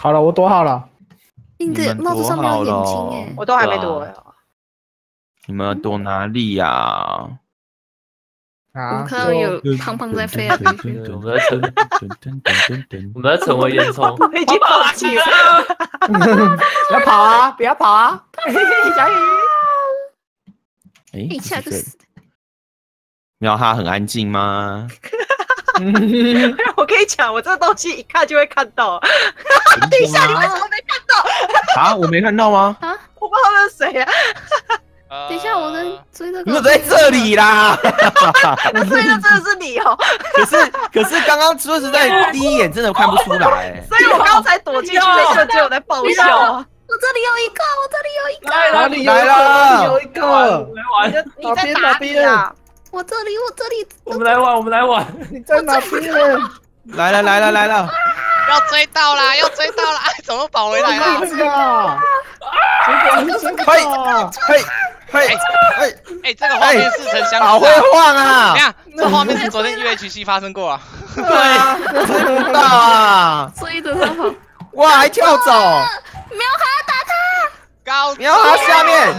好了，我躲好了。 你的帽子上面有眼睛哎， 我都还没躲。 你们躲哪里呀？ 我看到有胖胖在飞来飞去。 我们在成为烟囱。 我已经放弃了。 不要跑啊！不要跑啊！小雨。 哎， 一下就死。 喵哈很安静吗？ 我跟你讲，我这个东西一看就会看到。等一下，你为什么没看到？ 啊，我没看到吗？ 啊， 我不知道那是谁啊。 等一下，我在追这个。 你在这里啦！ 那追的真的是你哦。 可是刚刚说实在，第一眼真的看不出来。 所以我刚才躲进去那瞬间，我在爆笑。 我这里有一个，我这里有一个。 哪里来了？有一个。 你在哪里啊？ 我这里。 我们来玩。 你在哪边？ 来了！ 要追到啦！哎，怎么跑回来了？ 嘿， 哎，这个画面似曾相识， 好会晃啊！ 你看，这画面是昨天 UHC 发生过啊。 对啊，追不到啊！ 追着他跑。 哇，还跳走！ 喵哈打他！ 喵哈下面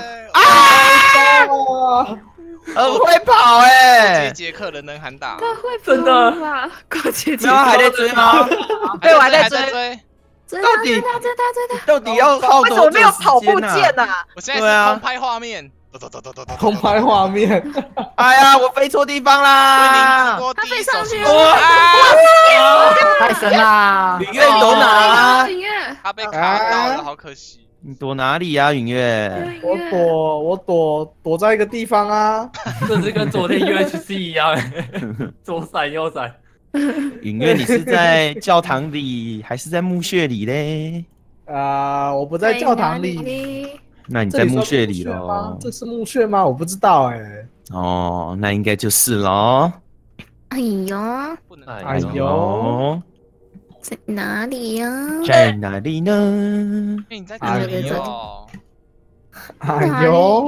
啊！很会跑哎！ 杰克人能喊打， 他会真的吧？过节喵哈还在追吗？ 对，我还在追。 追他！ 到底要耗为什么没有跑步键呢？ 我现在是空拍画面， 空拍画面。 哎呀，我飞错地方啦！ 他飞上去了！ 太神啦！ 允月躲哪？ 他被卡到了，好可惜。 你躲哪里呀，允月？ 我躲在一个地方啊。 这是跟昨天 UHC 一样，左闪右闪。 允月，你是在教堂里还是在墓穴里嘞？ 我不在教堂里。 那你在墓穴里咯？ 这是墓穴吗？我不知道哎。 哦，那应该就是咯。 哎呦， 哎呦， 在哪里呀？ 在哪里呢？ 哎，你在哪里哦？ 哎呦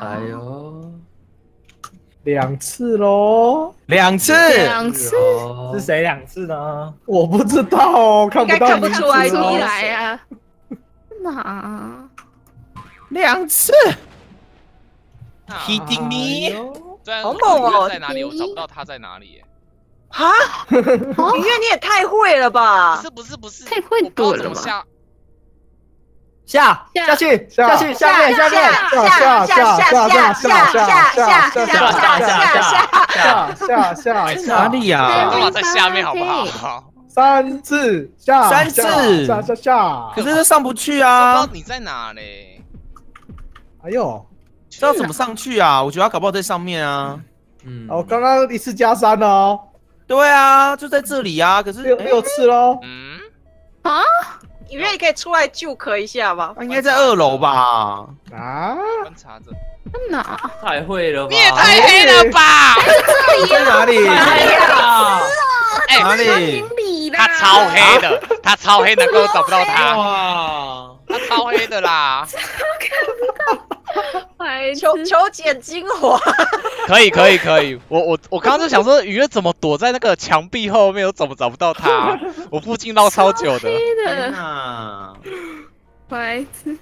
，2次咯 ，2次， 是谁2次呢？我不知道哦，看不到， 看不出来出来呀？哪 ？2次 ，hitting me， 好猛哦！ 在哪里？我找不到他在哪里。 哈，音乐你也太会了吧！ 不是， 太会躲了吧？ 下去，下面，下， 哪里呀？ 都在下面好不好 ？3次下，下， 可是这上不去啊！ 不知道你在哪嘞？ 哎呦， 这要怎么上去啊？我觉得他搞不好在上面啊。 哦，刚刚1次加3了哦。 对啊，就在这里啊。可是 6次咯。 啊？ 你愿意可以出来救一下吗？ 应该在2楼吧？ 啊？ 观察着。 哪？ 太会了吧！ 你也太黑了吧！ 在哪里？ 哎， 哪里？ 他超黑的，他超黑，难怪我找不到他。 哇， 他超黑的啦！ 求捡精华。 可以，我刚刚就想说，雨月怎么躲在那个墙壁后面，我怎么找不到他？我附近绕超久的。 白痴。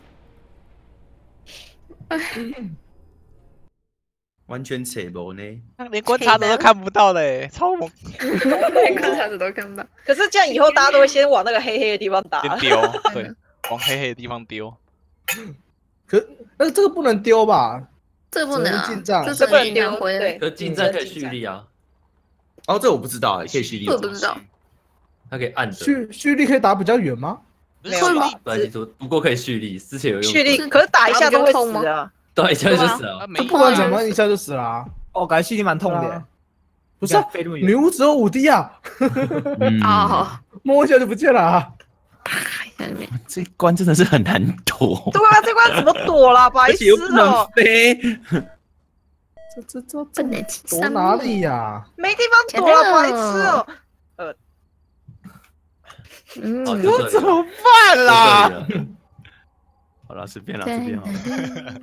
完全扯不呢， 连观察者都看不到嘞，超猛！ 连观察者都看不到。 可是这样以后大家都会先往那个黑黑的地方打， 先丢，对，往黑黑的地方丢。 可这个不能丢吧？ 这不能啊， 这不能丢。 对， 可进站可以蓄力啊。 哦，这我不知道哎，可以蓄力。 我不知道。 它可以按蓄力可以打比较远吗？ 没有吧？ 不过可以蓄力，之前有用。 蓄力，可是打一下都会死啊。 对，一下就死了。 不管怎么一下就死了。 哦，感觉蓄力蛮痛的。 不是，女巫只有5滴啊。 啊， 摸一下就不见了啊。 这关真的是很难躲。 对啊，这关怎么躲啦？白痴哦！ 飞。 这躲哪里呀？ 没地方躲了，白痴哦！ 我怎么办啦？好了，随便了，随便好了。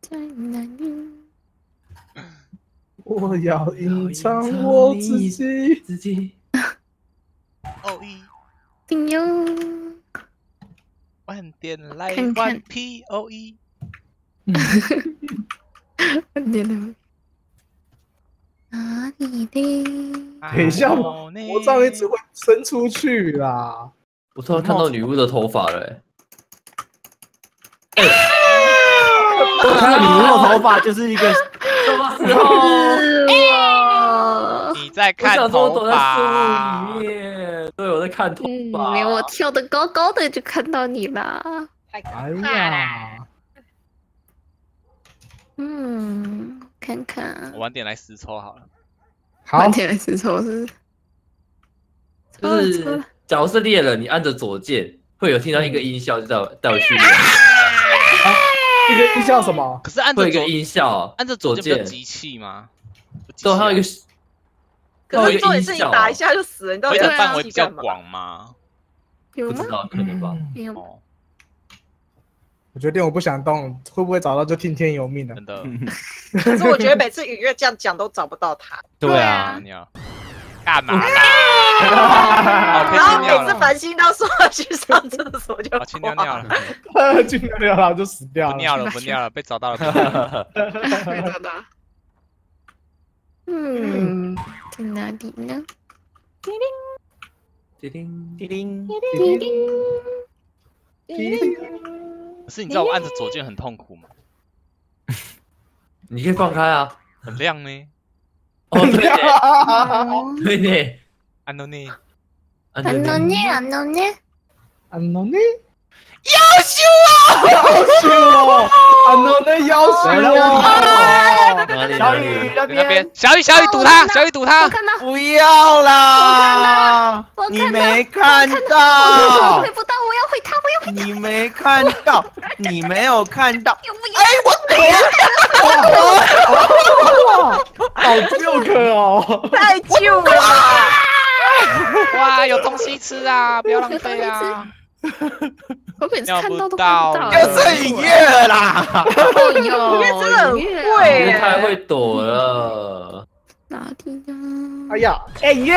我要隐藏我自己。 哦咦， 顶哟！ 晚点来看看玩 POE。 晚点来。哪里的？ 等一下，魔杖一直会伸出去啦。 我突然看到女巫的头发了， 我看到女巫的头发就是一个什么时候？ 你在我看想说我头躲在树发里？面，对，我在看头发。 没有，我跳得高高的就看到你啦。 哎呀， 看看我。晚点来实抽好了。 好， 晚点来吃抽是？ 就是假如是猎人，你按着左键会有听到一个音效，就带我去猎。 一个音效什么？ 可是按着会有一个音效， 按着左键左键不是集气吗？ 对，还有一个， 可是重点是你打一下就死了，你到底会的要范围比较干嘛？ 广吗？ 有吗不知？道，可能吧。 没有。 哦， 我决定我不想动，会不会找到就听天由命了？ 真的。 可是我觉得每次雨月这样讲都找不到他， 对啊， 你要干嘛啦？ 然后每次了， 繁星到说要去上厕所就我去尿尿了， 去尿尿了就死掉了。 不尿了，不尿了，被找到了。 没找到。在哪里呢？ 叮叮叮铃， 可是你知道我按着左键很痛苦吗？ 你可以放开啊。 很亮呢。 哦，对耶，对耶， 安东尼， 安诺尼，安诺尼， 安诺尼，要修哦，安诺尼要修哦。 哪里？ 小雨那那边边， 小雨堵他，小雨堵他我。看到， 不要啦！你我看到， 没看我到回，不到，我要回他，我要回你没看到，你没有看到。 有没有？ 好旧可哦。 太旧了。 哇，有东西吃啊！不要浪费啊！ 我每次看到都尿不到看不到。 又是影月啦！ 哦哟， 因为真的很音乐会耶你太会躲了。 哪里呢？ 哎呀，哎耶！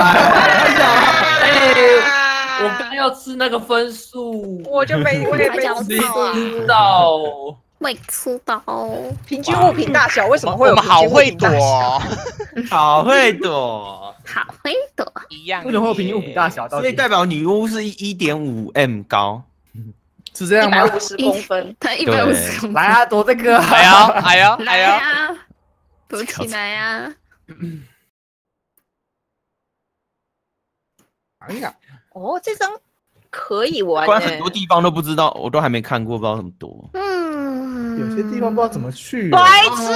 我刚要吃那个分数， 我就没我也没讲知道啊。 知道。 没吃到。 平均物品大小为什么会有我们好会躲平均物品大小？ 哦， 好会躲， 好会躲。 一样。 为什么会有平均物品大小？到底所以代表女巫是1.5M 高。 是这样吗？ 150公分， 他150公分。 来啊，躲这个！ 哎呀，哎呀，哎来呀！ 呀，躲起来呀！ 哎呀， 哦，这张可以玩耶不然很多地方都不知道，我都还没看过，不知道怎么躲。 有些地方不知道怎么去。 白痴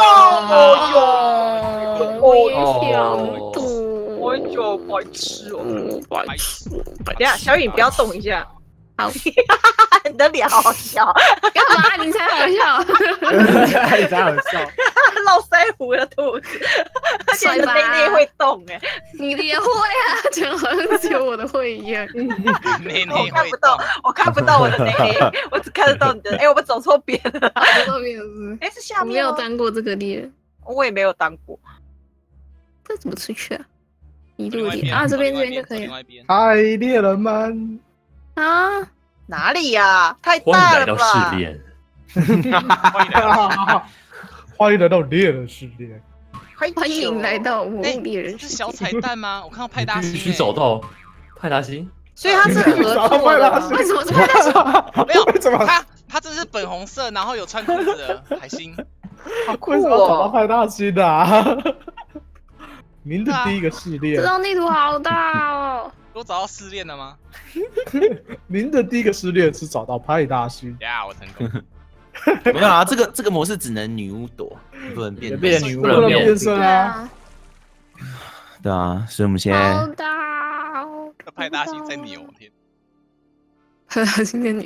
哦！ 我也想躲。 我就白痴哦！ 白痴。 等一下，小雨你不要动一下。 好， 你的脸好好笑， 干嘛？你才好笑。 太好笑。 络腮胡的兔子，而且你的内内会动哎， 你的也会啊，讲好像只有我的会一样。 内我内会动看不到，我看不到我的内内，我只看得到你的。哎，我们走错边了。 这边是， 哎，是下我没面吗？ 有当过这个猎， 我也没有当过。 这怎么出去啊？一路另外一边猎啊，这边另外一这边就可以了另外一边。 嗨，猎人们！ 啊。 哪里呀？太欢迎大来到了吧试！炼。 欢迎来到猎人世界。 欢迎来到魔哎物猎人世界。 这是小彩蛋吗？我看到派大星。 必须找到派大星。 所以它是合作的吗。 为什么是派大星？ 没有， 为什么？ 他这是粉红色，然后有穿裤子的海星。 好酷为什么要找到哦！ 派大星的啊？您的第一个试炼这，张地图好大哦。 我找到失恋了吗？ 您的第一个试炼是找到派大星。 呀，我成功。 没有啊，这个模式只能女巫躲，不能变变成女巫不能变身对啊！ 啊， 对啊，所以我们现好在大哦。 那派大星在扭，天！ 派大星在扭。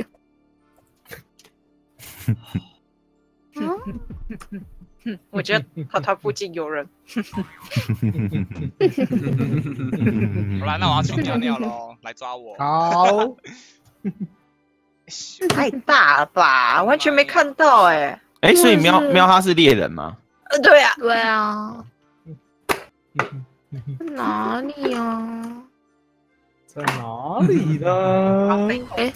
我觉得他附近有人。 好啦，那我要去尿尿喽，来抓我。 好， 太大了吧，完全没看到哎。 哎，所以喵它是猎人吗？ 对啊， 对啊，哪里呀？ 在哪里呢？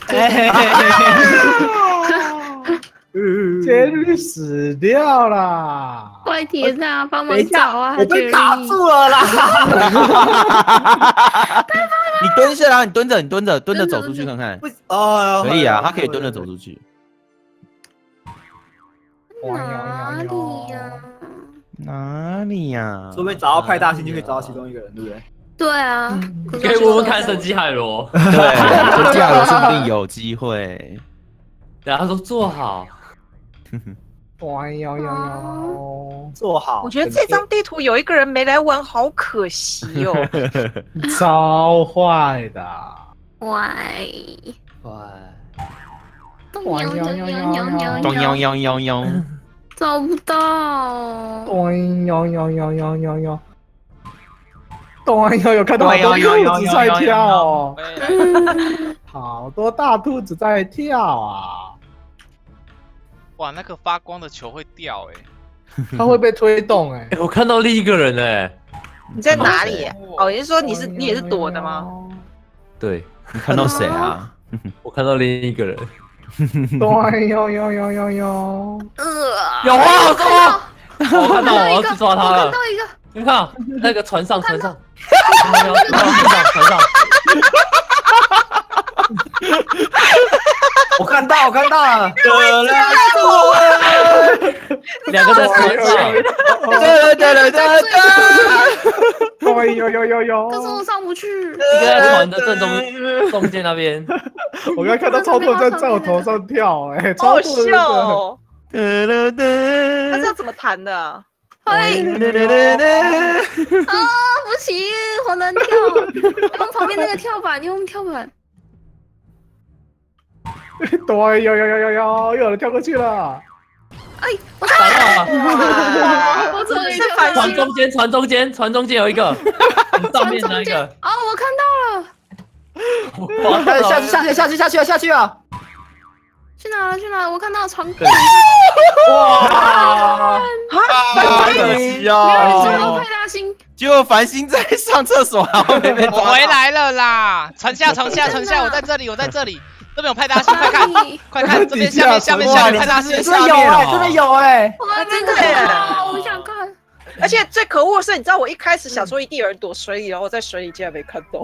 监狱死掉啦！ 快点啊，帮忙找啊！ 我被卡住了啦！ 你蹲下来，你蹲着走出去看看。 哦， 可以啊，他可以蹲着走出去。 哪里呀？ 哪里呀？ 说不定找到派大星就可以找到其中一个人，对不对？ 对啊， 可以问问看神机海螺。 对，神机海螺说不定有机会。 然后他说做好。 做好。 我觉得这张地图有一个人没来玩，好可惜哦。 超坏的。 喂。 咚咚找不到。 有看到好多兔子在跳，好多大兔子在跳啊！ 哇，那个发光的球会掉它会被推动我看到另一个人你在哪里？哦，你是说你也是躲的吗？ 对， 你看到谁啊？ 我看到另一个人。 有啊，好多！我看到，我要去抓他了。 我看到一个。 你看那个船上，船上。 我看到了， 两个在船上。 有。 可是我上不去。 一个在船的正中间那边。 我刚看到超多人在我头上跳， 好笑哦。他是要怎么弹的？ 喂！不行，好难跳。用旁边那个跳板，用跳板。 对，有人跳过去了。 哎，我找到了！我终于是反船中间有一个，上面那一个。 哦，我看到了。 下去啊！ 去哪？我看到船。 哇！ 好可惜哦！派大星。 结果繁星在上厕所，然后没被抓到。 我回来了啦！船下，我在这里。这边有派大星，快看，这边下面派大星， 真的有真的耶！ 我想看。 而且最可恶的是，你知道我一开始想说一定有人躲水里，然后我在水里竟然没看到。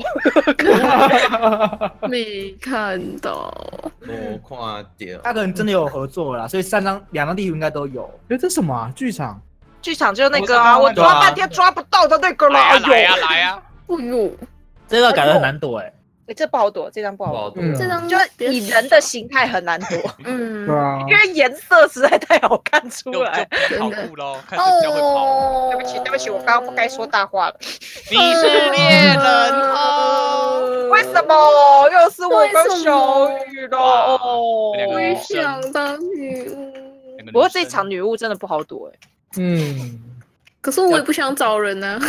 没看到。 我看掉。 他可能真的有合作啦，所以两张地图应该都有。这什么啊？剧场就是那个啊，我抓半天抓不到的那个啦。 来呀！ 哎呦， 这个感觉很难躲这不好躲，这张不好躲。 这张就你人的形态很难躲。 对啊， 因为颜色实在太好看出来。 跑步喽，看这脚会跑。 对不起，我刚刚不该说大话了。 你是猎人哦？ 为什么又是我跟小雨了？ 我想当女巫。 不过这场女巫真的不好躲可是我也不想找人呢。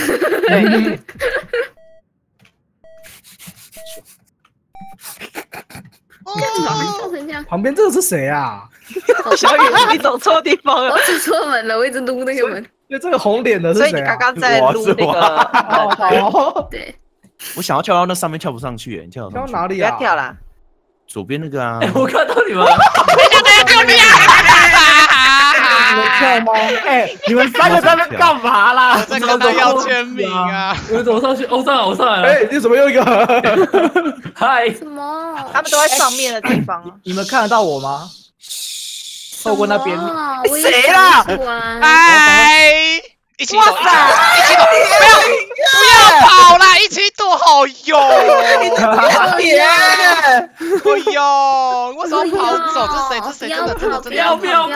旁边这个是谁啊？ 小雨，你走错地方了。 我走错门了，我一直撸那个门。 就这个红脸的是谁？ 所以你刚刚在撸那个。 对。 我想要跳到那上面，跳不上去，你跳跳哪里啊？ 不要跳啦！ 左边那个啊。 我看到你们。 救命啊！ 你们跳吗？你们三个在那边干嘛啦？ 我在跟他要签名啊！ 你们怎么上去？上来了！ 你怎么又一个？ 嗨！ 什么？ 他们都在上面的地方。 你们看得到我吗？透过那边。 谁啦？ 哎！一起躲！不要跑啦！一起躲，好勇！哎呦，为什么跑走？这谁？真的！ 不要！ 不要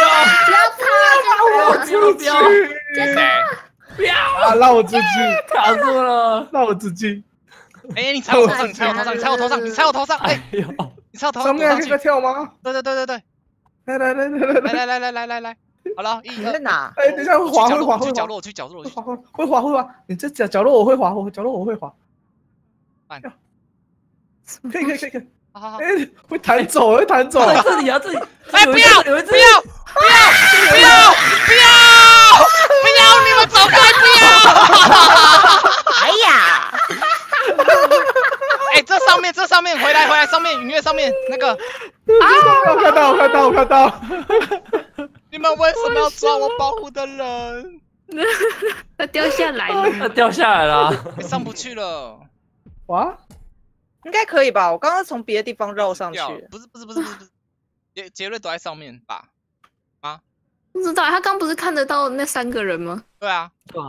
让我自己卡住了， 让我自己。 你踩我头上！你踩我头上！你踩我头上！哎呦！你踩我头上！ 上面还在跳吗？ 对！来！好了， 你在哪？ 等一下会滑， 我去角落。 会滑。你这角落我会滑，可以。 好。 会弹走。 这里啊！ 哎，不要！你们走开！不要！ 哎呀！ 哎，这上面，回来，上面，云月上面那个。 我看到。 你们为什么要抓我保护的人？ 它掉下来了。 它掉下来了， 上不去了。 哇， 应该可以吧？我刚刚从别的地方绕上去。 不是，杰瑞躲在上面吧？ 不知道，他刚不是看得到那3个人吗？ 对啊。 对啊，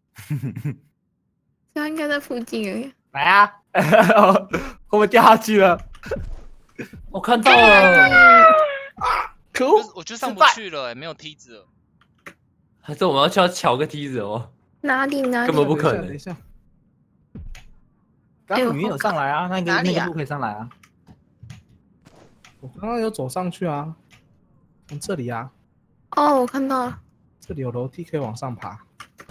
他应该在附近而已。 来啊！会不会掉下去了？ 我看到了， 可恶！ 我就上不去了，没有梯子了。 还是我们要去瞧个梯子哦？ 哪里？ 根本不可能。 等一下，刚刚你有上来啊？那个路可以上来啊？我刚刚有走上去啊，从这里啊。 哦，我看到了。 这里有楼梯可以往上爬。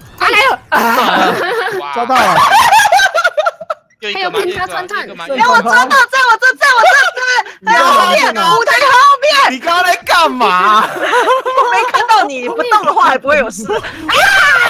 哇抓到了！ 还有平叉穿探， 哎，我抓到，在我这，在后面，舞台后面。 你刚刚在干嘛？ 我没看到你，不动的话还不会有事。